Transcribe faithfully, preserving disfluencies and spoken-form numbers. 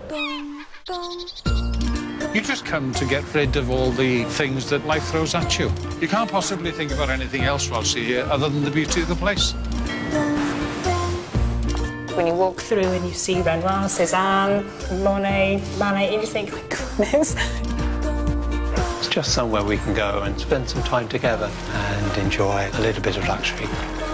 You just come to get rid of all the things that life throws at you. You can't possibly think about anything else whilst you're here other than the beauty of the place. When you walk through and you see Renoir, Cézanne, Monet, Manet, you just think, oh my goodness. It's just somewhere we can go and spend some time together and enjoy a little bit of luxury.